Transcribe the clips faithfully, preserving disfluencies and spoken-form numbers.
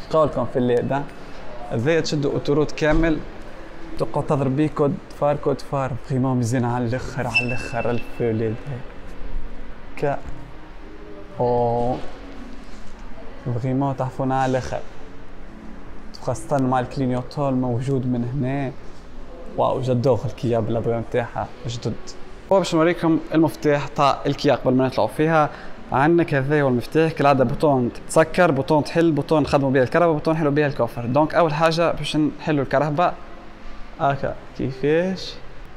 قولكم في الليل ازاي تشدوا اوتوروت كامل تقعد تضرب بيه كود فار كود فار فريمون مزيان على الاخر على الاخر الفوليد ك او فريمون تحفونا على الاخر خاصة مع الكلينيوتول موجود من هنا. واو جدوخ الكيا بالابواب نتاعها جدد. باش نوريكم المفتاح تاع الكيا قبل ما نطلعوا فيها. عندنا كذا هو المفتاح كالعاده بوتون تسكر بوتون تحل بوتون نخدموا بها الكهرباء بوتون نحلوا بها الكوفر. دونك اول حاجه باش نحلوا الكهرباء هكا كيفاش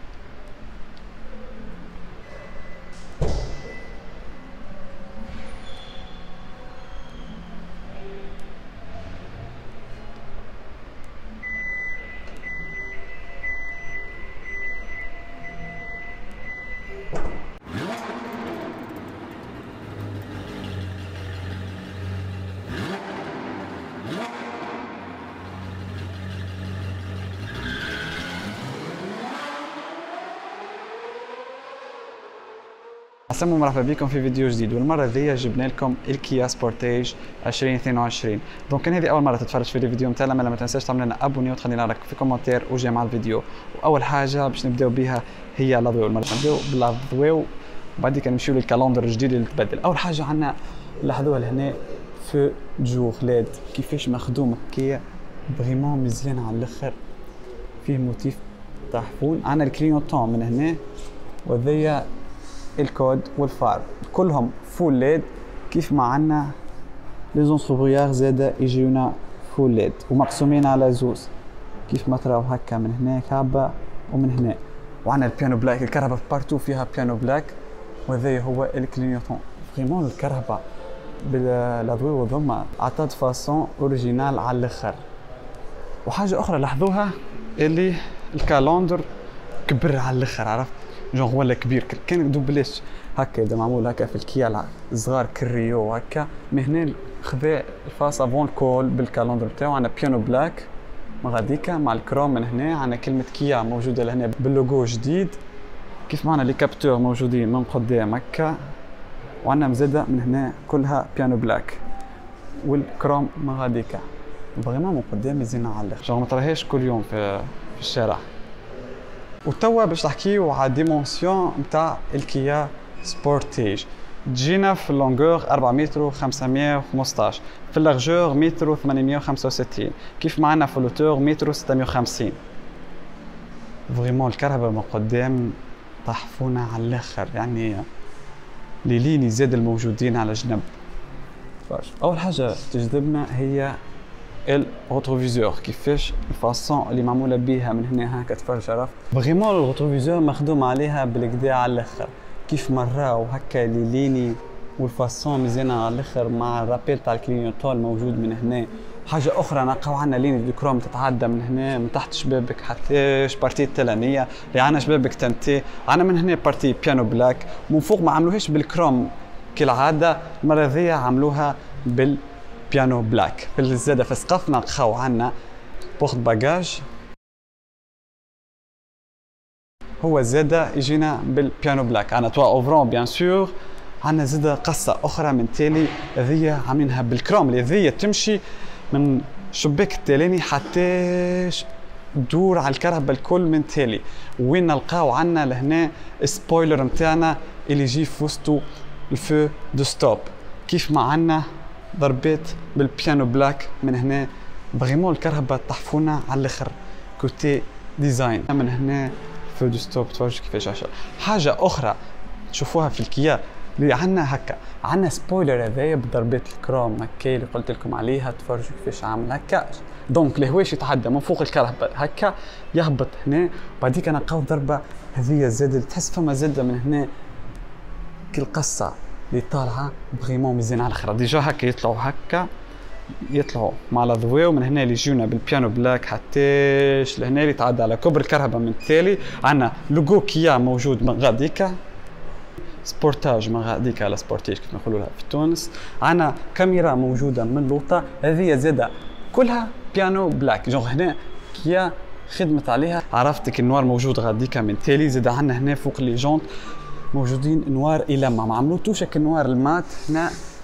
السلام مرحبا بكم في فيديو جديد. والمره ذي جبنا لكم الكيا سبورتاج ألفين واثنين وعشرين. دونك كان هذه اول مره تتفرج في الفيديو نتاعنا ما تنساش تعمل لنا ابوني وتخلينا رايك في كومنتير وجاي مع الفيديو. واول حاجه باش نبداو بها هي لاضويو. المره نبداو بلاضويو وبعد كده نمشيو للكالندر الجديد اللي تبدل. اول حاجه عندنا لاحظوها لهنا في جور ليد كيفاش مخدوم هكايا فريمون مزيان على الاخر فيه موتيف تاع حفون. عندنا الكلينيوتون من هنا وذيا الكود والفار كلهم فول ليد كيف ما عندنا لي زونتروبريار زاده يجيونا فول ليد ومقسومين على زوز كيف ما تراو هكا من هنا كابا ومن هنا. وعندنا البيانو بلاك الكهرباء بارتو فيها بيانو بلاك وهذا هو الكلينيوتون. فريمون الكهرباء بالاضواء وذوما عطات فاسون اوريجينال على الاخر. وحاجه اخرى لاحظوها اللي الكالندر كبر على الاخر عرفت جونغ ولا كبير كان دوبليش هكا اذا معمول هكا في الكيا صغار كريو هكا. من هنا خذا الفاس افون كول بالكالندر بتاعو. عندنا بيانو بلاك ما غاديكا مع الكروم. من هنا عندنا كلمه كيا موجوده لهنا باللوجو جديد كيف معنا لي كابتور موجودين من قدام هكا. وعندنا مزاده من هنا كلها بيانو بلاك والكروم ما غاديكا فريمون من قدام يزينا على الاخر جونغ ما تراهاش كل يوم في, في الشارع. وتوا باش نحكيو على ديمونسيون نتاع الكيا سبورتيج. تجينا في اللونغور أربعة متر وخمسمية وخمسطاش في اللارجور متر وثمانمية وخمسة وستين كيف معنا في اللوتور متر وستمية وخمسين. فريمون الكهرباء من قدام طحفونا على الاخر يعني لي ليني زاد الموجودين على جنب. اول حاجه تجذبنا هي الروتروفيزور كيفاش الفاسون اللي معموله بيها من هنا هكا تفرج عرفت. فريمون الروتروفيزور مخدوم عليها بالكدا على الاخر كيف مراو هكا لي ليني والفاسون مزيانه على الاخر مع الرابيل تاع الكلينيوتول موجود من هنا. حاجه اخرى نلقاو عندنا ليني دي كروم تتعدى من هنا من تحت شبابك حتى بارتي التلانيه اللي عندنا شبابك تنتي. عندنا من هنا بارتي بيانو بلاك من فوق ما عملوهاش بالكروم كالعاده المره ذي عملوها بال بيانو بلاك. في الزاده في سقف نلقاو عندنا بورت باجاج هو زاده يجينا بالبيانو بلاك. عندنا توا اوفرون بيان سور. عندنا زاده قصه اخرى من تالي هذيا عاملينها بالكروم اللي هذيا تمشي من شباك التالاني حتى دور على الكهرباء الكل من تالي. وين نلقاو عندنا لهنا سبويلر نتاعنا اللي يجي في وسطو الفو دو ستوب كيف ما عندنا ضربات بالبيانو بلاك من هنا. فريمون الكهرباء طحفونا على الاخر كوتي ديزاين. من هنا فو دو ستوب تفرجوا كيفاش عشا. حاجه اخرى تشوفوها في الكيا اللي عندنا هكا عندنا سبويلر هذايا بضربات الكروم هكا اللي قلت لكم عليها تفرجوا كيفاش عامل هكا. دونك الهواش يتعدى من فوق الكهرباء هكا يهبط هنا وبعديك نلقاو ضربه هذيا زاد تحس فما زاده من هنا كل قصه اللي طالعه فريمون مزيان على الاخر. ديجا هكا يطلعوا هكا يطلعوا مع الاضواء ومن هنا اللي يجونا بالبيانو بلاك حتى لهنا اللي تعدى على كبر الكهرباء. من التالي عندنا لوجو كيا موجود من غاديكا سبورتاج من غاديكا على سبورتيج كيف نقولوا لها في تونس. عندنا كاميرا موجوده من لوطا هذه زاده كلها بيانو بلاك. جونغ هنا كيا خدمت عليها عرفتك النوار موجود غاديكا. من التالي زاد عندنا هنا فوق لي جونت موجودين نوار إلما ما عملوتوش هكا النوار المات هنا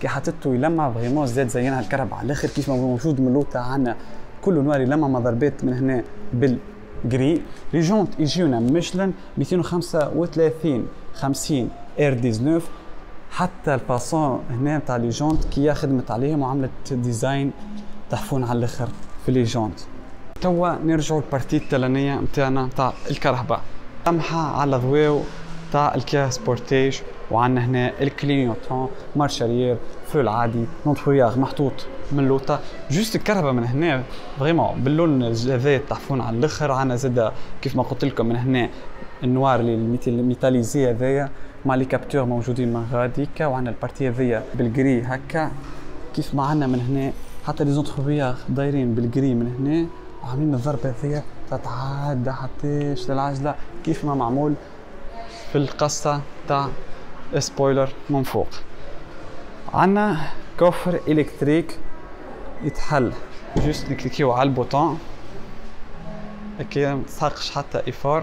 كي حطيته يلمع فريمون زاد زينها الكرهبة على الاخر كيف ما موجود من اللوطة عنا كله نوار يلمع مع ضربات من هنا بالجري. لي جونت يجيونا ميشلان مئتين وخمسة وثلاثين خمسين ار تسعطاش، حتى الفاسون هنا نتاع لي جونت كيا خدمت عليهم وعملت ديزاين تحفون على الاخر في لي جونت. توا نرجعوا للبارتي التلانية نتاعنا نتاع الكرهبة. لمحة على ضواو تاع الكيا سبورتيج، وعندنا هنا الكلينيوتون مارشاريير فول عادي نونتروياغ محطوط من لوطا. جوست الكرهبة من هنا فريمون باللون هذايا تحفون على الاخر. عندنا زاده كيف ما قلت لكم من هنا النوار اللي الميتاليزي هذايا مع لي كابتور موجودين من غاديكا، وعندنا البارتي هذيا بالجري هكا كيف ما عندنا من هنا. حتى لي زونتروفياغ دايرين بالجري من هنا، وعاملين الضربه هذيا تتعدى حتىش للعجله كيف ما معمول في القصه تاع سبويلر من فوق. عندنا كوفر الكتريك يتحل جوست نكليكيو على البوطون هكا، ما تسحقش حتى ايفور.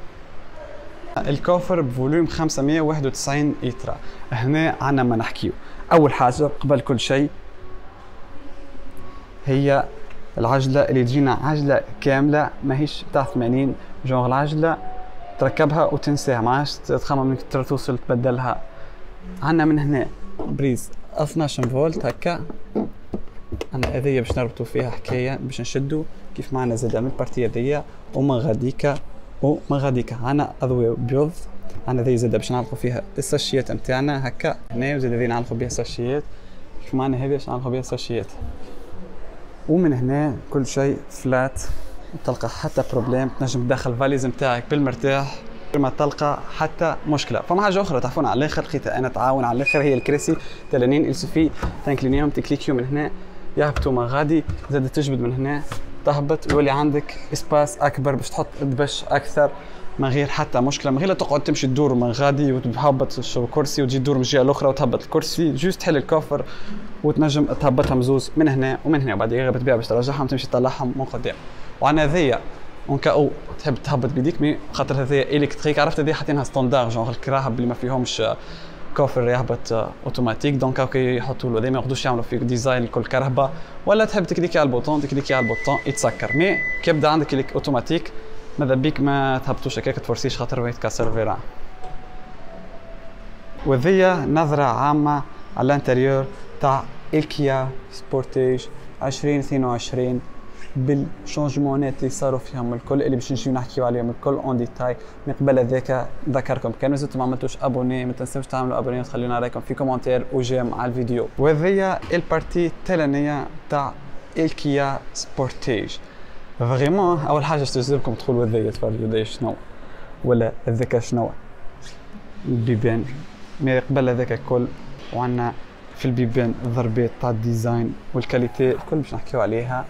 الكوفر بفوليوم خمسمية وواحد وتسعين لتر. هنا عنا ما نحكيو. اول حاجه قبل كل شيء هي العجله اللي تجينا عجله كامله ماهيش بتاع ثمانين جونغ. العجله تركبها وتنساها، ما عادش تخمم انك توصل تبدلها. عنا من هنا بريز اثناش فولت هكا، عنا هذيا باش نربطوا فيها حكايه باش نشدوا كيف معنا زاده من البارتيه هذيا ومن غاديكا ومن غاديكا. عنا اضواء بيض، عنا ذي زاده باش نعلقوا فيها الساشيات نتاعنا هكا هنا، وزاده ذي نعلقوا بها الساشيات كيف معنا هذه باش نعلقوا بها الساشيات. ومن هنا كل شيء فلات، تلقى حتى بروبليم تنجم تدخل فاليز نتاعك بالمرتاح ما تلقى حتى مشكله. فما حاجه اخرى تعرفون على الاخر لقيتها انا تعاون على الاخر، هي الكراسي تلانين السوفي تنكلينيهم تكليكيو من هنا يهبطوا ما غادي، زاد تجبد من هنا تهبط يولي عندك اسباس اكبر باش تحط دبش اكثر من غير حتى مشكله، من غير لا تقعد تمشي تدور من غادي وتهبط الكرسي وتجي تدور من الجهه الاخرى وتهبط الكرسي. جوست تحل الكوفر وتنجم تهبطها مزوز من هنا ومن هنا، وبعد غير بتبيع باش ترجعهم تمشي تطلعهم من قدام. وعنا ذيا اون كاو تحب تهبط بيديك مي خاطر هذيا الكتريك، عرفت هذيا حاطينها ستاندار جونغ الكراهب اللي ما فيهمش كوفر يهبط اوتوماتيك، دونك هاكا يحطوا له ما يقعدوش يعملوا فيك ديزاين لكل كرهبه، ولا تحب تكليكي على البوطون تكليكي على البوطون يتسكر. مي كي يبدا عندك الك اوتوماتيك ماذا بيك ما تهبطوش هكاك تفرسيش خاطر وين يتكسر الفيران. وذيا نظره عامه على الانتريور تاع الكيا سبورتيج عشرين اثنين وعشرين بالشونجمونات اللي صاروا فيهم الكل اللي باش نجيو نحكيو عليهم الكل اون ديتاي. من قبل هذاك نذكركم كان مازلتوا ما عملتوش ابوني ما تنساوش تعملوا ابوني وتخليونا رايكم في كومنتير وجيم على الفيديو. وهذيا البارتي الثانيه تاع الكيا سبورتيج. فريمون اول حاجه تجذبكم تدخلوا هذيا تفرجوا هذايا شنو ولا هذاك شنو البيبان. مي قبل هذاك الكل وعندنا في البيبان الضربات تاع الديزاين والكاليتي الكل باش نحكيو عليها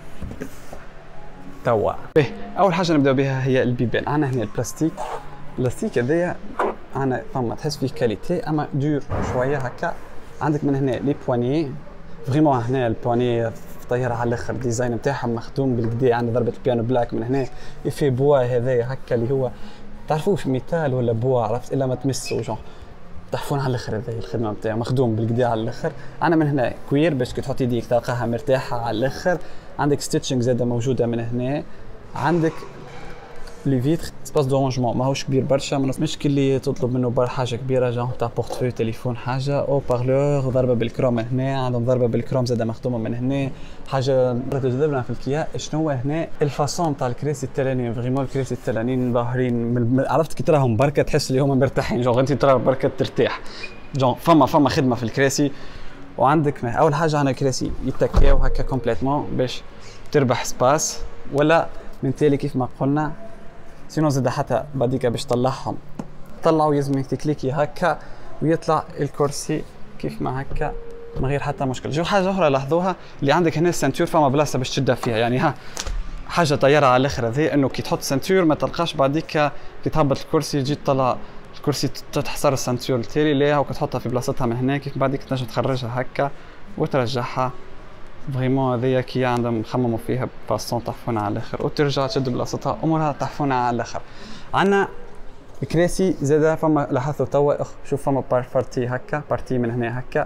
توا. باهي اول حاجه نبداو بها هي البيبان. عندنا هنا البلاستيك، البلاستيك هذايا عندنا فما تحس فيه كاليتي اما دور شويه هكا. عندك من هنا لي بواني فريمون هنا البواني طياره على الاخر، الديزاين نتاعها مخدوم بالكدا. عندنا ضربه البيانو بلاك من هنا في بوا هذايا هكا اللي هو تعرفوش ميتال ولا بوا عرفت الا ما تمسوا جون تحفون على الاخر. هذايا الخدمه نتاعو مخدوم بالكدا على الاخر. عندنا من هنا كوير باش كي تحط يديك تلقاها مرتاحه على الاخر. عندك ستيتشنج زاده موجوده من هنا. عندك لي فيتر سباس دورونجمون ماهوش كبير برشا، مش كل اللي تطلب منه بر حاجه كبيره جون تاع بورتفوي تليفون حاجه او بارلور ضربه بالكروم من هنا. عندهم ضربه بالكروم زاده مخدومه من هنا. حاجه تجذبنا في الكيا شنو هنا الفاسون تاع الكراسي التلانين. فريمون الكراسي التلانين ظاهرين عرفت كي تراهم بركه تحس اللي هما مرتاحين جون انت ترى بركه ترتاح جون فما فما خدمه في الكراسي. وعندك اول حاجه عندنا كراسي يتكاو هكا كومبليتمون باش تربح سباس، ولا من تالي كيف ما قلنا سينو زاد حتى بعديك باش تطلعهم طلعوا يلزمك تكليكي هكا ويطلع الكرسي كيف ما هكا من غير حتى مشكل. جو حاجه اخرى لاحظوها اللي عندك هنا السنتور فما بلاصه باش تشدها فيها، يعني ها حاجه طياره على الاخر هذه انه كي تحط سنتور ما تلقاش بعديك كي تهبط الكرسي يجي تطلع الكرسي تحصر السنتور التالي ليها وكتحطها في بلاصتها من هناك كيف بعديك تنجم تخرجها هكا وترجعها. فريمون هذيا كي عندهم خمموا فيها باسون تحفونه على الاخر وترجع تشد بلاصتها امورها تحفونه على الاخر. عندنا الكراسي زاده فما لاحظتوا توا شوف فما بارتي هكا بارتي من هنا هكا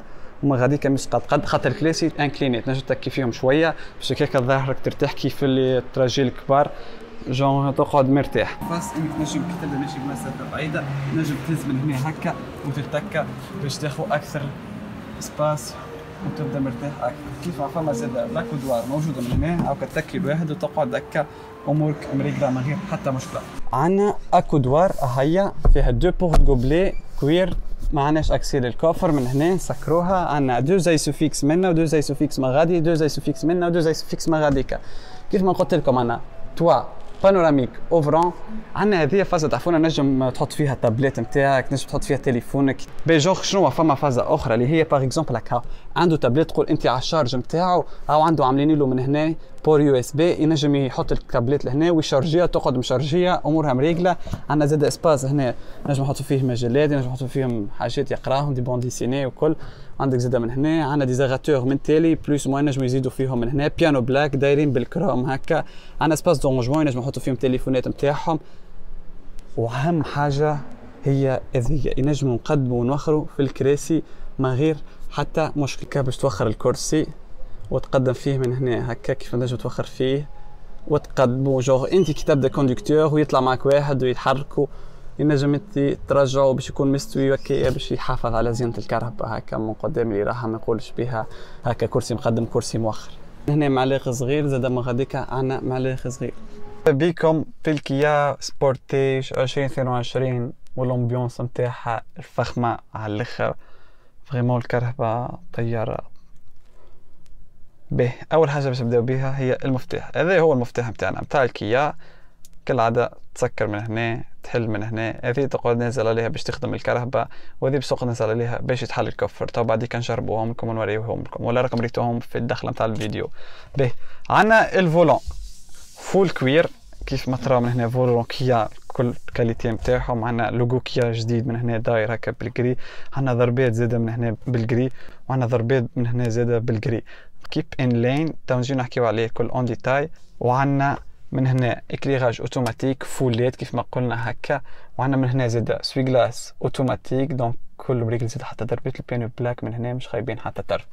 وما غاديك مش قد قد خاطر الكراسي انكليني تنجم تكي فيهم شويه باش هكاك ظهرك ترتاح كيف اللي التراجي الكبار جون تقعد مرتاح. فاس انك تنجم كي تبدا ماشي بمسافه بعيده تنجم تهز من هنا هكا وتتكى باش تاخذ اكثر سباس وتبدا مرتاح اكثر. كيف فما زاد لاكودوار موجوده من هنا او كتكي الواحد وتقعد هكا امورك مريقله من غير حتى مشكله. عندنا اكودوار هيا فيها دو بورت غوبلي كوير، ما عندناش اكسي للكوفر من هنا نسكروها. عندنا دو زي سوفيكس منا ودو زي سوفيكس مغادي، دو زي سوفيكس منا ودو زي سوفيكس مغاديكا. كيف ما قلت لكم عندنا توا بانوراميك اوفرون. عندنا هذه فازه تعرفونا نجم تحط فيها التابلت نتاعك، نجم تحط فيها تليفونك. بي جوغ شنو فما فازه اخرى اللي هي باغ اكزومبل هكا عنده تابلت تقول انت على الشارج نتاعو او عنده عاملين له من هنا بور يو اس بي ينجم يحط التابلت لهنا ويشارجيها تقعد مشارجيه امورها مريقله. عندنا زاد اسباس هنا نجم نحطوا فيه مجلات، نجم نحطوا فيهم حاجات يقراهم دي بون ديسيني وكل. عندك زاد من هنا عندنا ديزاغاتور من تالي بلوس موان نجم يزيدوا فيهم من هنا بيانو بلاك دايرين بالكروم هكا. عندنا اسباس دونجمون نجم نحطوا فيهم تليفونات نتاعهم. واهم حاجه هي هذه ينجموا نقدموا ونوخروا في الكراسي من غير حتى مشكله باش توخر الكرسي وتقدم فيه من هنا هكا كيف نجم توخر فيه وتقدموا جوغ انت كي تبدا كوندكتور ويطلع معك واحد ويتحركوا ينجم انت ترجعوا باش يكون مستوي وكي باش يحافظ على زينه الكهرباء هكا من قدام اللي راح ما يقولش بها هكا كرسي مقدم كرسي مؤخر. هنا معلق صغير زاد من غاديك عندنا معلق صغير. بيكم في الكيا سبورتيج عشرين اثنين وعشرين والامبيونس نتاعها الفخمه على الاخر فريمون الكهرباء طياره. به اول حاجه باش نبداو بها هي المفتاح. هذا هو المفتاح نتاعنا نتاع الكيا كالعاده تسكر من هنا تحل من هنا. هذه تقعد نازل عليها باش تخدم الكهرباء وهذه باش تقعد نازل عليها باش يتحل الكفر. تو بعديك نجربوهم لكم ونوريوهم لكم ولا راكم ريتوهم في الدخله نتاع الفيديو. به عندنا الفولون فول كوير كيف ما ترى من هنا فولون كيا كل كاليتي نتاعهم. عندنا لوغو كيا جديد من هنا داير هكا بالجري. عندنا ضربات زاده من هنا بالجري وعندنا ضربات من هنا زاده بالجري. كيب ان لين تو نجيو نحكيو عليه كل اون ديتاي. وعندنا من هنا اكليراج اوتوماتيك فولات كيف ما قلنا هكا. وعندنا من هنا زاده سوي جلاس اوتوماتيك دونك كل بريكل زاده حتى ضربات البيانو بلاك من هنا مش خايبين حتى طرف.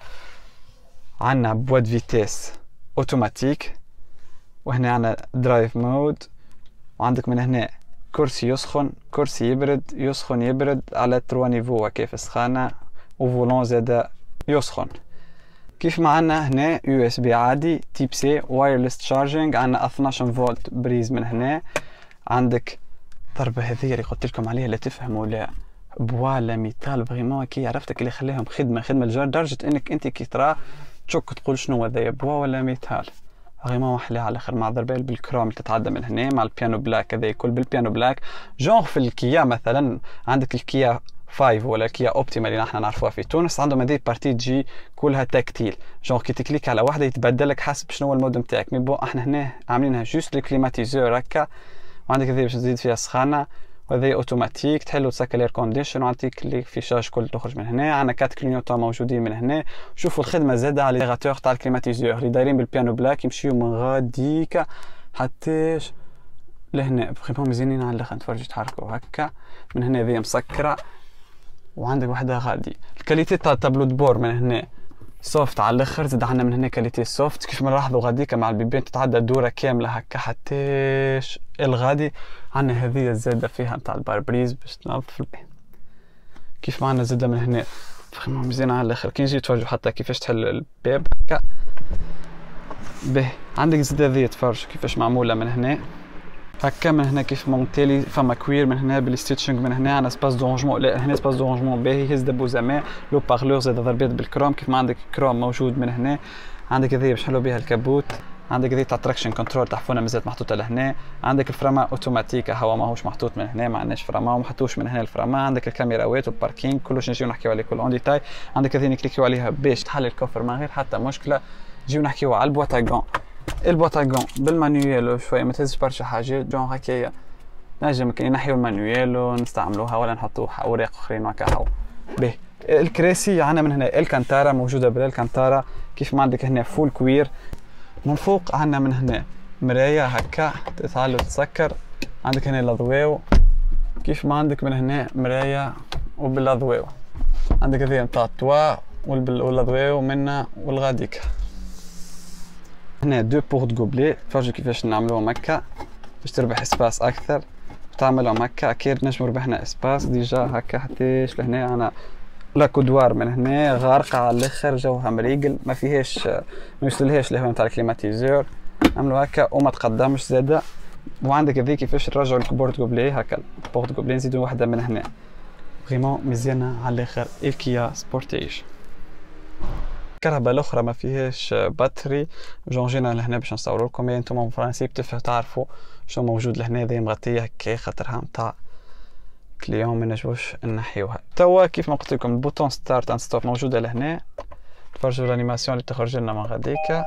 عندنا بواد فيتيس اوتوماتيك وهنا عندنا درايف مود. وعندك من هنا كرسي يسخن كرسي يبرد يسخن يبرد على تروا نيفو كيف السخانه وفولون زاده يسخن. كيف ما عندنا هنا يو اس بي عادي تيب سي وايرلس تشارجينج. عندنا اثناش فولت بريز من هنا. عندك ضربه هذه اللي قلت لكم عليها لا تفهموا لا بوا لا ميتال فريمون كي عرفتك اللي خلاهم خدمه خدمه لدرجه انك انت كي ترى تشك تقول شنو هذا بوا ولا ميتال. فريمون محلاه على الاخر مع ضربال بالكروم اللي تتعدى من هنا مع البيانو بلاك. هذا كل بالبيانو بلاك. جونغ في الكيا مثلا عندك الكيا خمسة ولا كيا اوبتيما اللي نحن نعرفوها في تونس عندهم هذه بارتي تجي كلها تكتيل. جونغ كي تكليك على واحده يتبدل لك حسب شنو هو المود نتاعك. مي بون احنا هنا عاملينها جوست الكليماتيزور هكا. وعندك هذه باش تزيد فيها سخانه وهذه اوتوماتيك تحل وتسكر الاير كونديشن. وعندك اللي في شاش كل تخرج من هنا. عندنا كات كلينيوتون موجودين من هنا. شوفوا الخدمه زاده على ليغاتور تاع الكليماتيزور اللي دايرين بالبيانو بلاك يمشيو من غاديك حتىش لهنا فريمون مزيانين على الاخر نتفرجوا يتحركوا هكا. من هنا هذه مسكره وعندك وحده غادي. الكاليتي تاع التابلو دبور من هنا سوفت على الاخر. زاد عندنا من هنا كاليتي سوفت كيف ما نلاحظوا غاديكا مع البيبان تتعدى دوره كامله هكا حتىش الغادي. عندنا هذه الزاده فيها نتاع الباربريز باش تنظف البيت. كيف ما عندنا زاده من هنا فريمون مزيانه على الاخر. كي نجي تفرجوا حتى كيفاش تحل الباب هكا. به عندك زاده هذه تفرجوا كيفاش معموله من هنا هكا. من هنا كيف مونتيلي فما كوير من هنا بالستيتشنج. من هنا عندنا سباس دونجمون لا هنا سباس دونجمون باهي هز دبو زمان لو بارلور زاد ضربات بالكروم. كيف ما عندك كروم موجود من هنا. عندك هذه باش نحلو بها الكابوت. عندك هذه تاع تراكشن كنترول تحفونه مازالت محطوطه لهنا. عندك الفراما اوتوماتيك هو ماهوش محطوط من هنا ما عندناش فراما وما حطوش من هنا الفراما. عندك الكاميراوات والباركينغ كلش نجيو نحكيو عليه كل اون ديتاي. عندك هذه نكليكيو عليها باش تحل الكفر من غير حتى مشكله. نجيو نحكيو على البواتاغون. البواتاغون بالمانيوال شويه ما تهزش برشا حاجات جون هكايا نجم كي نحيو المانيوال ونستعملوها ولا نحطوها اوراق اخرين هكا هو. به الكراسي عندنا من هنا الكانتارا موجوده بالكانتارا. كيف ما عندك هنا فول كوير. من فوق عندنا من هنا مرايه هكا تتعلو تسكر. عندك هنا الاضواء كيف ما عندك من هنا مرايه وبالاضواء. عندك هذه نتاع التوا والضوي ومنا والغاديكا. هنا دو بورت غوبلي فرجوا كيفاش نعملوهم هكا باش تربح اسباس اكثر تعملهم هكا. اكيد نجمو ربحنا اسباس ديجا هكا حتىش لهنا. انا لا كودوار من هنا غارقه على الاخر جوها مريقل ما فيهاش ما يوصلهاش الهواء نتاع الكليماتيزور. نعملو هكا وما تقدمش زاده. وعندك هذيك كيفاش نرجعوا البورت غوبلي هكا البورت غوبلي نزيدو وحده من هنا فريمون مزيانه على الاخر. الكيا سبورتيج الكهرباء الاخرى ما فيهاش باتري. جون جينا لهنا باش نصوروا لكم. يعني انتم من فرنسي بتفهموا تعرفوا شنو موجود لهنا. ذي مغطيه هكا خاطرها نتاع كليون ما نجموش نحيوها. توا كيف ما قلت لكم البوتون ستارت اند ستوب موجوده لهنا. تفرجوا الانيماسيون اللي تخرج لنا من غاديكا.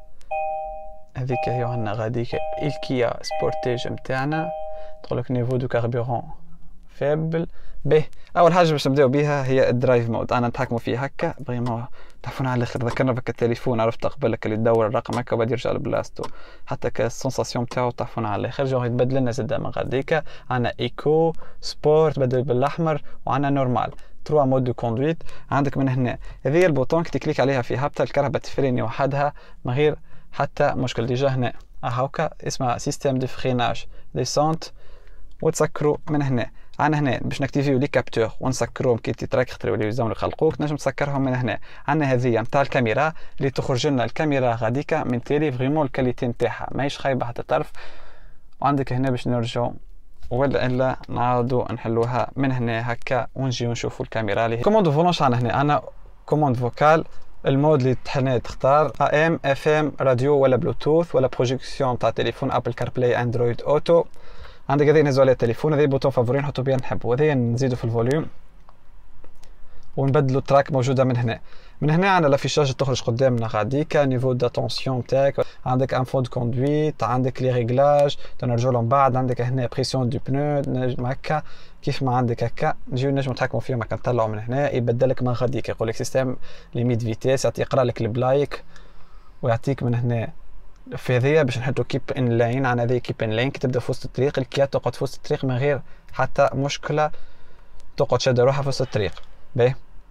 هذيك هي عندنا غاديكا الكيا سبورتيج نتاعنا. تقولك نيفو دو كاربيرون فابل. به اول حاجه باش نبداو بها هي الدرايف مود. انا نتحكموا فيه هكا فريمون تعرفون على الاخر. ذكرنا بك التليفون عرفت قبلك اللي تدور الرقم هكا وبعد يرجع لبلاصتو. حتى كالسونساسيون تاعو تعرفون على الاخر. جو يتبدل لنا زاده من غاديكا. عندنا ايكو سبورت بدل بالاحمر وعندنا نورمال تروا مود دو كوندويت. عندك من هنا هذه البوطون كي تكليك عليها في هبطه الكهرباء تفريني وحدها من غير حتى مشكل. ديجا هنا هاكا اسمها سيستيم دو فريناج ديسونت. وتسكروا من هنا. عندنا هنا باش نكتيفيو لي كابتور ونسكروهم كي تتراك خطري ولا يزامو يخلقوك نجم تسكرهم من هنا. عندنا هذه نتاع الكاميرا اللي تخرج لنا الكاميرا غاديكا من تيلي فريمون الكاليتي نتاعها ماهيش خايبه حتى طرف. وعندك هنا باش نرجعوا ولا الا نعاودوا نحلوها من هنا هكا ونجيو نشوفوا الكاميرا اللي كوموند فولونش. عندنا هنا انا كوموند فوكال المود اللي تحنا تختار ام اف ام راديو ولا بلوتوث ولا بروجيكسيون تاع تليفون ابل كاربلاي اندرويد اوتو. عندك هذه نزول على التليفون. هذه بوتون فافوري نحطو بها نحبو. وهذه نزيدو في الفوليوم ونبدلو تراك موجوده من هنا. من هنا عندنا لافيشاج تخرج قدامنا غاديكا نيفو داتونسيون تاعك. عندك انفو دو كوندويت. عندك لي ريغلاج تنرجعو لهم بعد. عندك هنا بريسيون دو بنو نجم هكا كيف ما عندك هكا نجيو نجمو نتحكمو فيهم هكا نطلعو من هنا يبدلك من غاديكا. يقولك سيستم ليميت فيتيس يعطي يقرا لك البلايك ويعطيك من هنا في هذيا باش نحطو كيب ان لاين. عن هذه كيب ان لاين كي تبدا في وسط الطريق الكيات تقعد في وسط الطريق من غير حتى مشكله تقعد شاده روحها في وسط الطريق. باهي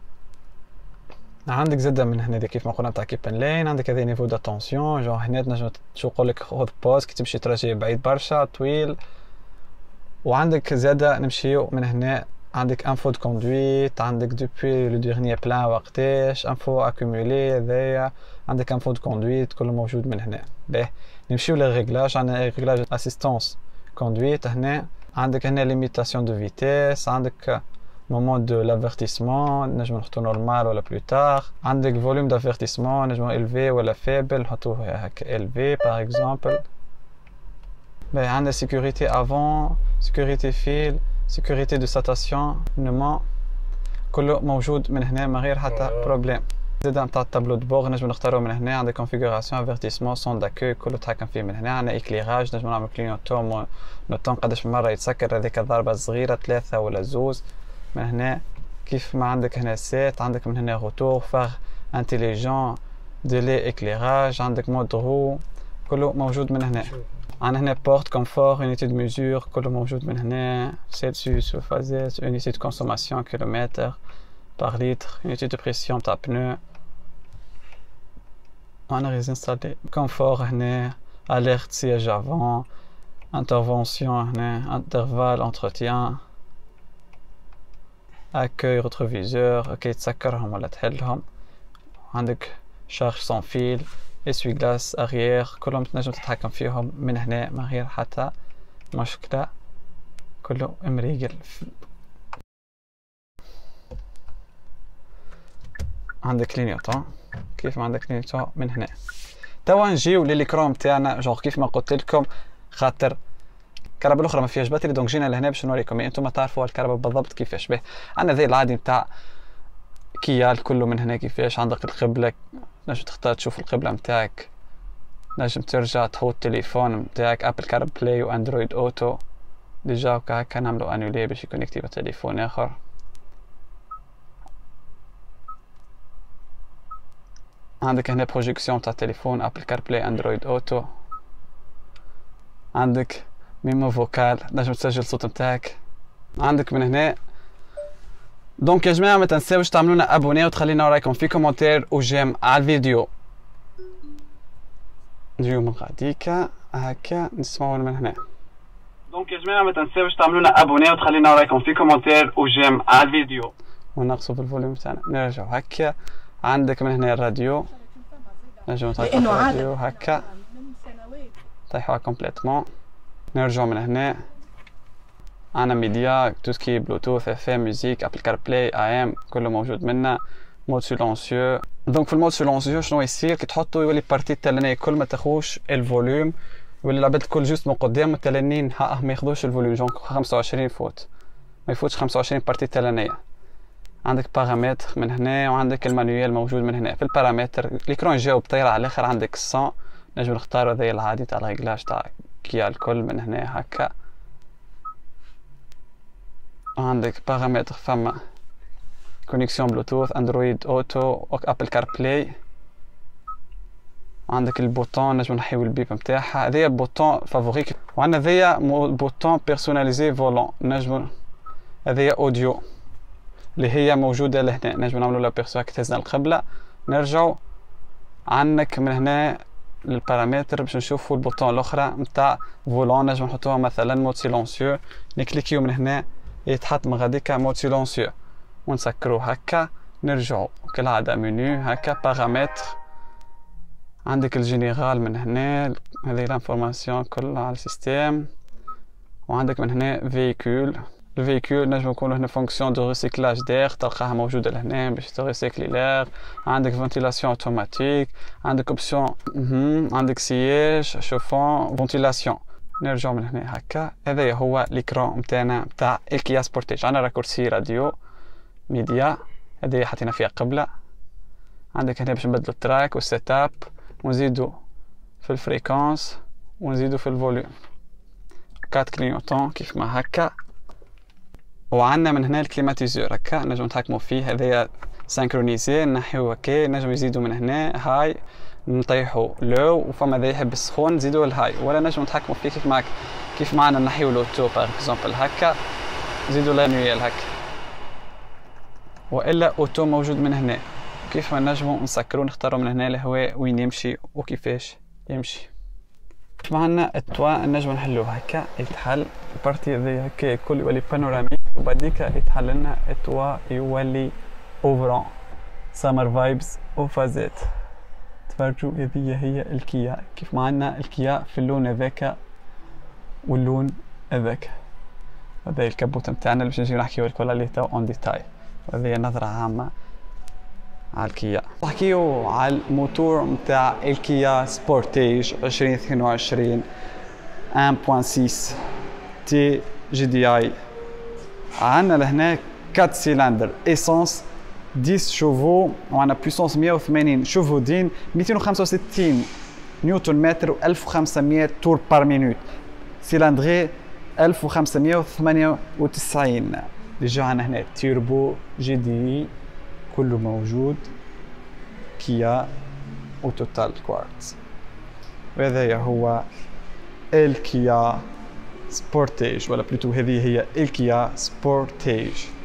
عندك زاده من هنا كيف ما قلنا تاع كيب ان لاين. عندك هذه نيفو داتونسيون جو هنا تنجم شو يقولك خذ بوز كي تمشي تراجي بعيد برشا طويل. وعندك زاده نمشيو من هنا عندك انفو دو كوندويت. عندك دوبوي لو ديرنيي بلان وقتاش انفو اكومولي. هذايا عندك انفو دو كوندويت كله موجود من هنا. باهي نمشيو للريغلاج. عندنا ريغلاج اسيستونس كوندويت. هنا عندك هنا ليميتاسيون دو فيتيس. عندك مومون دو لافيرتيسمون نجمو نحطو نورمال ولا بلو تار. عندك فوليوم دافيرتيسمون نجمو الفي ولا فيبل نحطوه هكا الفي باغ اكزومبل. باهي عندنا سيكوريتي افون سيكوريتي فيل سيكوريتي دو ستاسيونمون كله موجود من هنا من غير حتى بروبليم. زاده نتاع التابلو دو بور نجم نختارو من هنا. عندك كونفيغوراسيون افيرتيسمون سون داكوي كله تحكم فيه من هنا. عندنا ايكليراج نجم نعمل كلينيوتون نوتون قداش من مره يتسكر هذيك الضربه الصغيره ثلاثه ولا زوز من هنا. كيف ما عندك هنا سيت. عندك من هنا روتور فار انتيليجون ديلي ايكليراج. عندك مود رو كله موجود من هنا. عندنا هنا بورت كونفور يونيتي دو ميزور كله موجود من هنا. سيلسيوس وفازيس يونيتي دو كونسوماسيون كيلومتر باغ لتر يونيتي دو بريسيون تاع بنو. انا ريزنستالي كونفور هنا اليرت سياج افون انترفونسيون هنا انترفال انتروتيان اكوي روتروفيزور كي تسكرهم ولا تحلهم. عندك شارج سون فيل اسوي غلاس اريير كلهم تنجم تتحكم فيهم من هنا من غير حتى مشكله كله مريقل. عندك كلينيوتون كيف ما عندك كلينيوتون من هنا. توا نجيو للكروم تاعنا جونغ كيف ما قلت لكم خاطر الكهرباء الاخرى ما فيهاش باتري دونك جينا لهنا باش نوريكم يعني انتم تعرفوا الكهرباء بالضبط كيفاش. به عندنا ذي العادي نتاع كيال كله من هنا كيفاش. عندك القبله نجم تختار تشوف القبله نتاعك. نجم ترجع تحط التليفون نتاعك ابل كار بلاي واندرويد اوتو. ديجا هكا نعملو انولي باش يكونيكتي بتليفون اخر. عندك هنا بروجيكسيون تاع التليفون ابل كار بلاي اندرويد اوتو. عندك ميمو فوكال نجم تسجل الصوت نتاعك. عندك من هنا دونك يا جماعه ما تنساوش تعملونا ابوني وتخلينا رايكم في كومنتير وجيم على الفيديو. نجيو من غاديكا هكا نسمعوا من هنا. دونك يا جماعه ما تنساوش تعملونا ابوني وتخلينا رايكم في كومنتير وجيم على الفيديو. ونقصوا بالفوليوم تاعنا. نرجعوا هكا عندك من هنا الراديو، نجمو نطيحوا الراديو هكا نطيحوها كومبليتمون. نرجعوا من هنا عنا ميديا تو سكي بلوتوث اف ام ميوزيك ابل كار بلاي اي ام كله موجود منا. مود سيلونسيو. دونك في المود سيلونسيو شنو يصير كي تحطو يولي البارتي التالانية كل ما تاخوش الفوليوم يولي العباد الكل جوست من قدام والتلانين ها ما ياخدوش الفوليوم. جونك خمسة وعشرين فوت ما يفوتش خمسة وعشرين بارتي التالانية. عندك بارامتر من هنا وعندك المانيوال موجود من هنا. في البارامتر الإكران يجاوب طايرة على الآخر. عندك مية نجم نختارو هذايا العادي تاع الريغلاج تاع كيا الكل من هنا هكا. عندك بارامتر فما كونيكسيون بلوتوث اندرويد اوتو ابل كار بلاي. عندك البوطون نجم نحيو البيب نتاعها هذايا بوطون فافوريك. وعندنا هذايا بوطون بيرسوناليزي فولون نجم هذايا اوديو اللي هي موجوده لهنا نجم نعملو لها بيرسو هكا تهزنا القبله. نرجعو عندك من هنا للبارامتر باش نشوفو البوطون الاخرى نتاع فولون نجم نحطوها مثلا مود سيلونسيو. نكليكيو من هنا يتحط من غاديكا مود سيلونسيو ونسكروه هكا. نرجعو كالعادة منيو هكا بارامتر. عندك الجينيرال من هنا هذه الانفورماسيون كلها على السيستم. وعندك من هنا فيكول. الفيكول نجم يكون هنا فونكسيون دو ريسيكلاج دير تلقاها موجودة لهنا باش تريسيكلي لير. عندك فنتيلاسيون اوتوماتيك. عندك اوبسيون عندك سياج شوفون فنتيلاسيون. نرجعو من هنا هكا. هذا هو ليكرون نتاعنا نتاع الكيا سبورتيج. عندنا راكورسي راديو ميديا هذه حطينا فيها قبله. عندك هنا باش نبدلو التراك والسيت اب ونزيدو في الفريكونس ونزيدو في الفوليوم كات كلينيوتون كيف ما هكا. وعندنا من هنا الكليماتيزور هكا نجم نتحكمو فيه. هذايا سانكرونيزي نحيو هكا. نجم يزيدو من هنا هاي نطيحو لو وفما ذا يحب السخون نزيدو الهاي ولا نجم نتحكمو فيه كيف معك كيف معنا نحيو لوتو باغ اكزومبل هكا نزيدو لانويال هكا. والا اوتو موجود من هنا كيف ما نجمو نسكرو نختارو من هنا الهواء وين يمشي وكيفاش يمشي. معنا التوا نجمو نحلوه هكا يتحل البارتي ذي هكا الكل يولي بانوراميك وبعديك يتحل لنا التوا يولي اوفرون سامر فايبز وفازات. تفرجوا هذه هي الكيا كيف ما عندنا الكيا في اللون هذاك واللون هذاك. هذا الكبوت نتاعنا باش نجي نحكيو الكل عليه تو اون ديتاي. وهذه نظرة عامة على الكيا. نحكيو على الموتور نتاع الكيا سبورتيج عشرين اثنين وعشرين واحد فاصلة ستة تي جي دي اي. عندنا لهنا أربعة سيلندر اسانس عشرة شوفو وعندنا بويسونس مية وثمانين شوفو دين مئتين وخمسة وستين نيوتن متر و ألف وخمسمية تور بار مينوت. سيلندري ألف وخمسمية وثمانية وتسعين. ديجا عندنا هنا تيربو جي دي كله موجود كيا وتوتال كوارتز. وهذا هو الكيا سبورتيج ولا بلوتو هذه هي الكيا سبورتيج.